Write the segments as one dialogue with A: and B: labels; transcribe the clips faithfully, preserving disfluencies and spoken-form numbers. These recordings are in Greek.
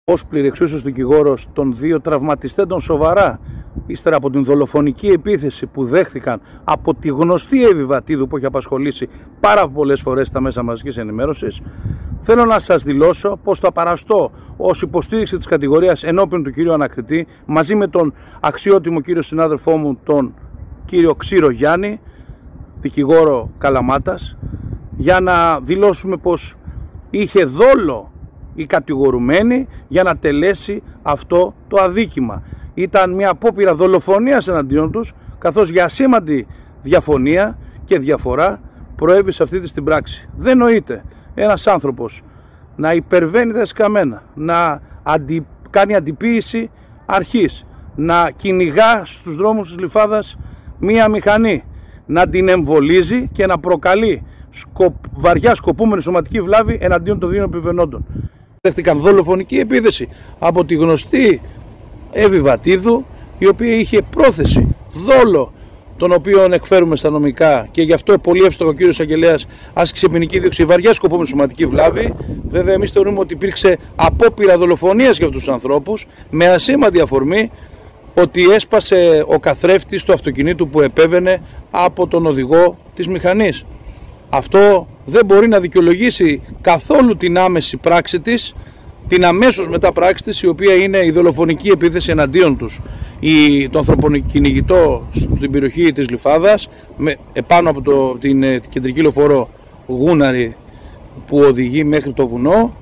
A: Ως πληρεξούσιος δικηγόρος των δύο τραυματιστέντων σοβαρά ύστερα από την δολοφονική επίθεση που δέχθηκαν από τη γνωστή Εύη Βατίδου που έχει απασχολήσει πάρα πολλές φορές στα μέσα μαζικής ενημέρωσης, θέλω να σας δηλώσω πως θα παραστώ ως υποστήριξη της κατηγορίας ενώπιον του κύριου ανακριτή μαζί με τον αξιότιμο κύριο συνάδελφό μου, τον κύριο Ξύρο Γιάννη, δικηγόρο Καλαμάτας, για να δηλώσουμε πως είχε δόλο η κατηγορουμένη για να τελέσει αυτό το αδίκημα. Ήταν μια απόπειρα δολοφονίας εναντίον τους, καθώς για ασήμαντη διαφωνία και διαφορά προέβη σε αυτή την πράξη. Δεν νοείται ένας άνθρωπος να υπερβαίνει τα εσκαμμένα, να αντι... κάνει αντιποίηση αρχής, να κυνηγά στους δρόμους της Λιφάδας μία μηχανή, να την εμβολίζει και να προκαλεί σκοπ... βαριά σκοπούμενη σωματική βλάβη εναντίον των δύο επιβαινόντων. Δέχτηκαν δολοφονική επίθεση από τη γνωστή Εύη Βατίδου, η οποία είχε πρόθεση δόλο, τον οποίο εκφέρουμε στα νομικά, και γι' αυτό πολύ εύστοχο ο κύριος εισαγγελέας άσκησε ποινική δίωξη βαριά σκοπούμενη σωματική βλάβη. Βέβαια, εμείς θεωρούμε ότι υπήρξε απόπειρα δολοφονίας για αυτούς τους ανθρώπους, με ασήμαντη αφορμή ότι έσπασε ο καθρέφτης του αυτοκινήτου που επέβαινε από τον οδηγό της μηχανής. Αυτό δεν μπορεί να δικαιολογήσει καθόλου την άμεση πράξη της, την αμέσως μετά πράξη της, η οποία είναι η δολοφονική επίθεση εναντίον τους. Η, το ανθρωποκυνηγητό στην περιοχή της Λιφάδας, με, επάνω από το, την ε, κεντρική λεωφόρο Γούναρη που οδηγεί μέχρι το βουνό,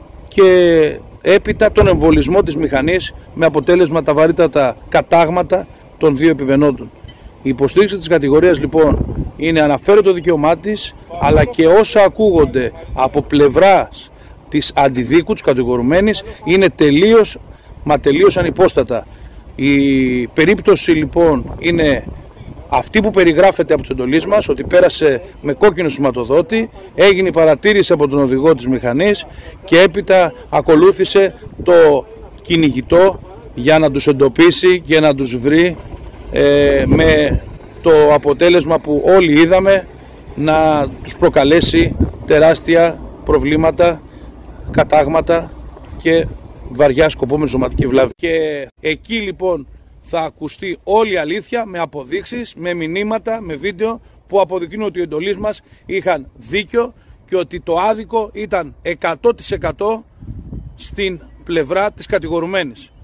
A: και έπειτα τον εμβολισμό της μηχανής με αποτέλεσμα τα βαρύτατα κατάγματα των δύο επιβαινόντων. Η υποστήριξη της κατηγορίας λοιπόν είναι αναφέρω το δικαίωμά της, αλλά και όσα ακούγονται από πλευράς της αντιδίκου, της κατηγορουμένης, είναι τελείως, μα τελείως ανυπόστατα. Η περίπτωση λοιπόν είναι αυτή που περιγράφεται από τις εντολίες μας, ότι πέρασε με κόκκινο σηματοδότη, έγινε η παρατήρηση από τον οδηγό της μηχανής και έπειτα ακολούθησε το κυνηγητό για να τους εντοπίσει και να τους βρει, ε, με το αποτέλεσμα που όλοι είδαμε, να τους προκαλέσει τεράστια προβλήματα, κατάγματα και βαριά σκοπούμενη σωματική βλάβη. Και εκεί λοιπόν θα ακουστεί όλη η αλήθεια, με αποδείξεις, με μηνύματα, με βίντεο που αποδεικνύουν ότι οι εντολείς μας είχαν δίκιο και ότι το άδικο ήταν εκατό τοις εκατό στην πλευρά της κατηγορουμένης.